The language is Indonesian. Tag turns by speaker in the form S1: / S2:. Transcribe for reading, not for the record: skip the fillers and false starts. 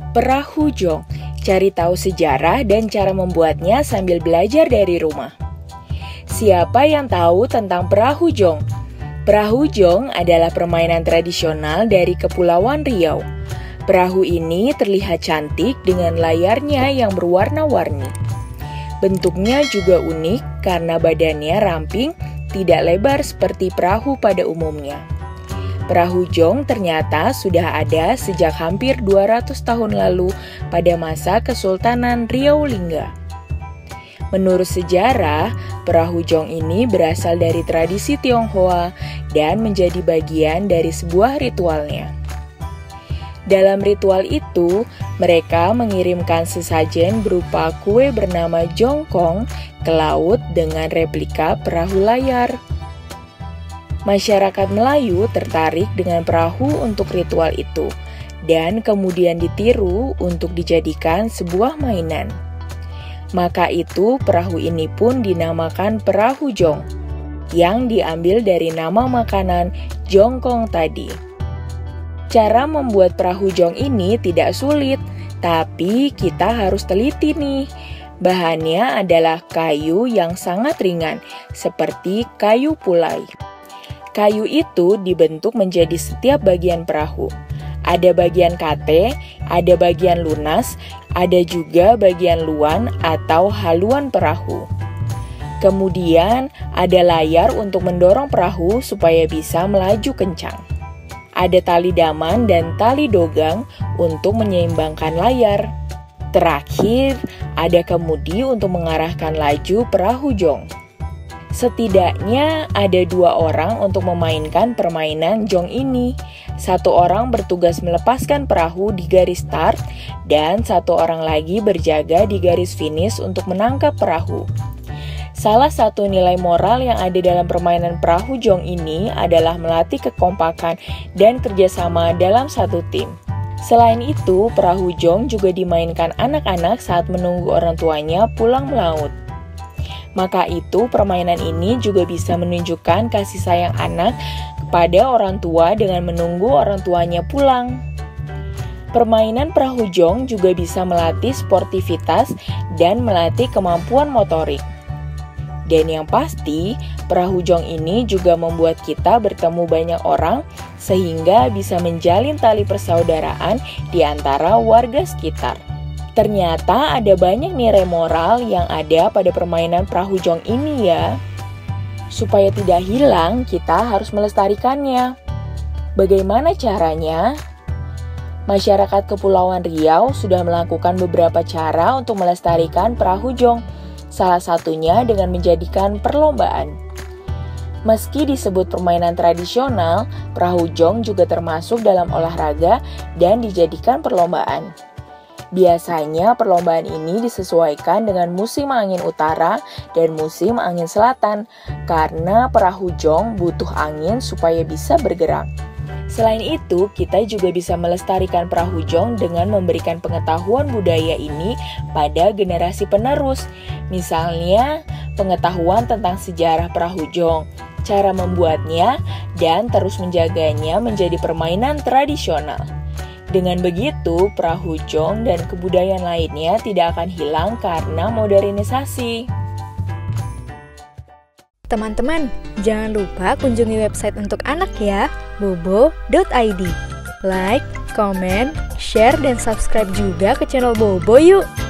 S1: Perahu jong, cari tahu sejarah dan cara membuatnya sambil belajar dari rumah. Siapa yang tahu tentang perahu jong? Perahu jong adalah permainan tradisional dari Kepulauan Riau. Perahu ini terlihat cantik dengan layarnya yang berwarna-warni. Bentuknya juga unik karena badannya ramping, tidak lebar seperti perahu pada umumnya. Perahu jong ternyata sudah ada sejak hampir 200 tahun lalu pada masa Kesultanan Riau Lingga. Menurut sejarah, perahu jong ini berasal dari tradisi Tionghoa dan menjadi bagian dari sebuah ritualnya. Dalam ritual itu, mereka mengirimkan sesajen berupa kue bernama jongkong ke laut dengan replika perahu layar. Masyarakat Melayu tertarik dengan perahu untuk ritual itu, dan kemudian ditiru untuk dijadikan sebuah mainan. Maka itu perahu ini pun dinamakan perahu jong, yang diambil dari nama makanan jongkong tadi. Cara membuat perahu jong ini tidak sulit, tapi kita harus teliti nih. Bahannya adalah kayu yang sangat ringan, seperti kayu pulai. Kayu itu dibentuk menjadi setiap bagian perahu. Ada bagian kate, ada bagian lunas, ada juga bagian luan atau haluan perahu. Kemudian ada layar untuk mendorong perahu supaya bisa melaju kencang. Ada tali daman dan tali dogang untuk menyeimbangkan layar. Terakhir, ada kemudi untuk mengarahkan laju perahu jong. Setidaknya ada 2 orang untuk memainkan permainan jong ini. 1 orang bertugas melepaskan perahu di garis start dan 1 orang lagi berjaga di garis finish untuk menangkap perahu. Salah satu nilai moral yang ada dalam permainan perahu jong ini adalah melatih kekompakan dan kerjasama dalam satu tim. Selain itu, perahu jong juga dimainkan anak-anak saat menunggu orang tuanya pulang melaut. Maka itu permainan ini juga bisa menunjukkan kasih sayang anak kepada orang tua dengan menunggu orang tuanya pulang. Permainan perahu jong juga bisa melatih sportivitas dan melatih kemampuan motorik. Dan yang pasti, perahu jong ini juga membuat kita bertemu banyak orang sehingga bisa menjalin tali persaudaraan di antara warga sekitar. Ternyata ada banyak nilai moral yang ada pada permainan perahu jong ini ya. Supaya tidak hilang, kita harus melestarikannya. Bagaimana caranya? Masyarakat Kepulauan Riau sudah melakukan beberapa cara untuk melestarikan perahu jong. Salah satunya dengan menjadikan perlombaan. Meski disebut permainan tradisional, perahu jong juga termasuk dalam olahraga dan dijadikan perlombaan. Biasanya perlombaan ini disesuaikan dengan musim angin utara dan musim angin selatan, karena perahu jong butuh angin supaya bisa bergerak. Selain itu, kita juga bisa melestarikan perahu jong dengan memberikan pengetahuan budaya ini pada generasi penerus. Misalnya, pengetahuan tentang sejarah perahu jong, cara membuatnya, dan terus menjaganya menjadi permainan tradisional. Dengan begitu, perahu jong dan kebudayaan lainnya tidak akan hilang karena modernisasi.
S2: Teman-teman, jangan lupa kunjungi website untuk anak ya, bobo.id. Like, comment, share, dan subscribe juga ke channel Bobo yuk!